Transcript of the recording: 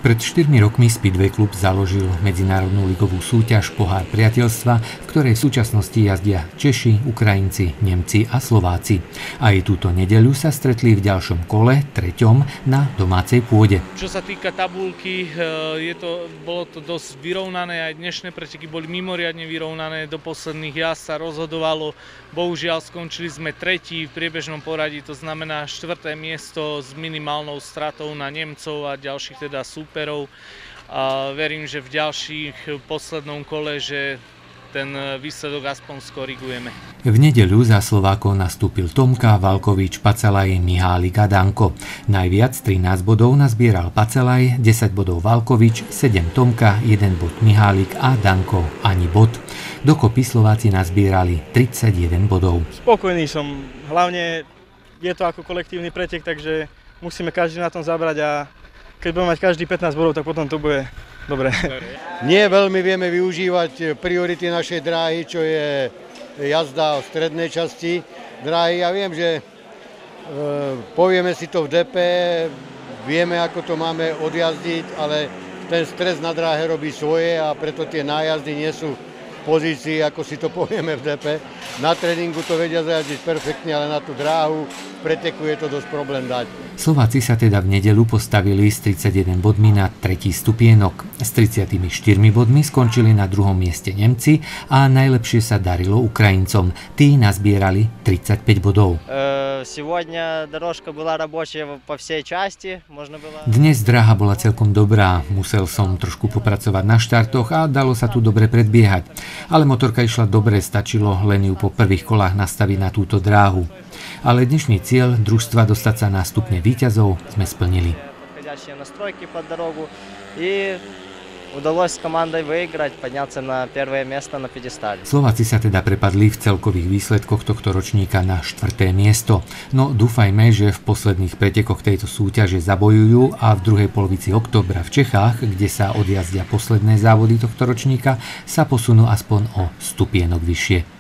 Pred 4 rokmi Speedway klub založil medzinárodnú ligovú súťaž Pohár priateľstva, v ktorej v súčasnosti jazdia Češi, Ukrajinci, Nemci a Slováci. Aj túto nedeľu sa stretli v ďalšom kole, 3. na domácej pôde. Čo sa týka tabuľky, bolo to dosť vyrovnané, aj dnešné preteky boli mimoriadne vyrovnané, do posledných jazd sa rozhodovalo. Bohužiaľ skončili sme 3. v priebežnom poradí, to znamená 4. miesto s minimálnou stratou na Nemcov a ďalších teda súperov. A verím, že v poslednom kole, že ten výsledok aspoň skorigujeme. V nedeľu za Slovákov nastúpil Tomka, Valkovič, Pacalaj, Mihálik a Danko. Najviac 13 bodov nazbieral Pacalaj, 10 bodov Valkovič, 7 Tomka, 1 bod Mihálik a Danko ani bod. Dokopy Slováci nazbierali 31 bodov. Spokojný som, hlavne je to ako kolektívny pretek, takže musíme každý na tom zabrať a keď budeme mať každý 15 bodov, tak potom to bude dobre. Nie veľmi vieme využívať priority našej dráhy, čo je jazda v strednej časti dráhy. Ja viem, že povieme si to v DP, vieme, ako to máme odjazdiť, ale ten stres na dráhe robí svoje a preto tie nájazdy nie sú v pozícii, ako si to povieme v DP. Na tréningu to vedia zajazdiť perfektne, ale na tú dráhu v preteku je to dosť problém dať. Slováci sa teda v nedeľu postavili s 31 bodmi na 3. stupienok. S 34 bodmi skončili na 2. mieste Nemci a najlepšie sa darilo Ukrajincom. Tí nazbierali 35 bodov. Dnes dráha bola celkom dobrá. Musel som trošku popracovať na štartoch a dalo sa tu dobre predbiehať. Ale motorka išla dobre, stačilo len ju po prvých kolách nastaviť na túto dráhu. Ale dnešný cieľ družstva dostať sa na stupne víťazov sme splnili. Slováci sa teda prepadli v celkových výsledkoch tohto ročníka na 4. miesto. No dúfajme, že v posledných pretekoch tejto súťaže zabojujú a v druhej polovici októbra v Čechách, kde sa odjazdia posledné závody tohto ročníka, sa posunú aspoň o stupienok vyššie.